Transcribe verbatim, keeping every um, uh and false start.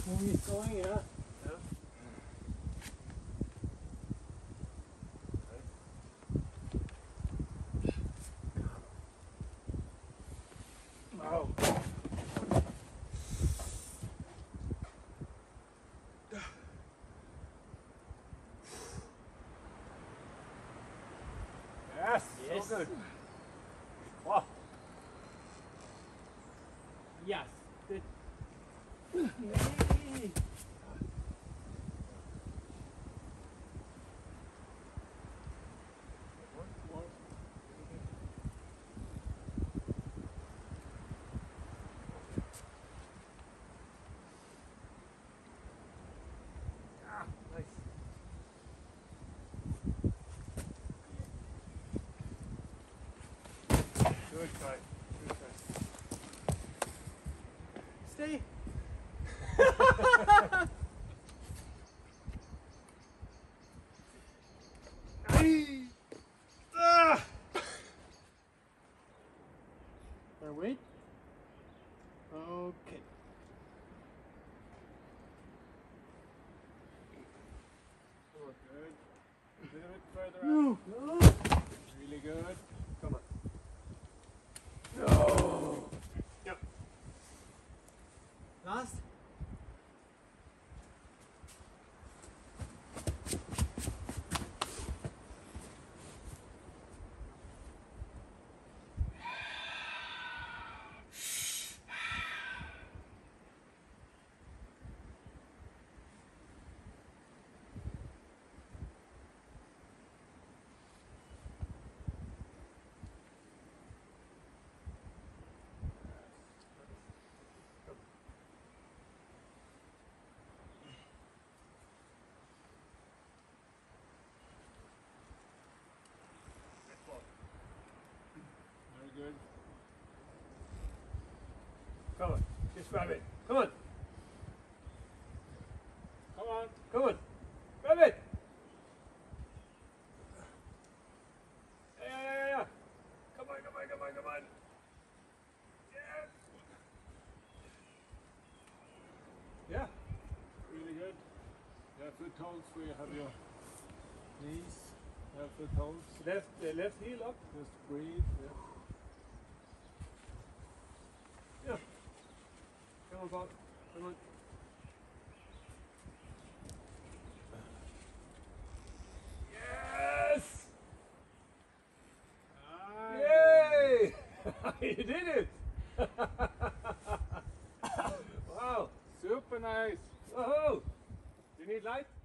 squeeze going, yeah. Yeah. Oh. Yes, yes. So good. Wow. Yes. Good. Yay. Ah, nice. Good try. Good try. Stay. Ah. There, wait. Okay. Oh, good. A little bit further No. out. No. Really good. Come on. No. Yep. Last. Very good. Come on, just grab it. Come on. Come on, come on. Grab it. Yeah, yeah, yeah, yeah. Come on, come on, come on, come on. Yeah. Yeah. Really good. You have footholds where you have your knees. You have footholds. Left, uh, left heel up. Just breathe. Yeah. Yeah. Come on, Bob. Come on. Yes! Yay! You did it! Wow, super nice. Woohoo! Do you need light?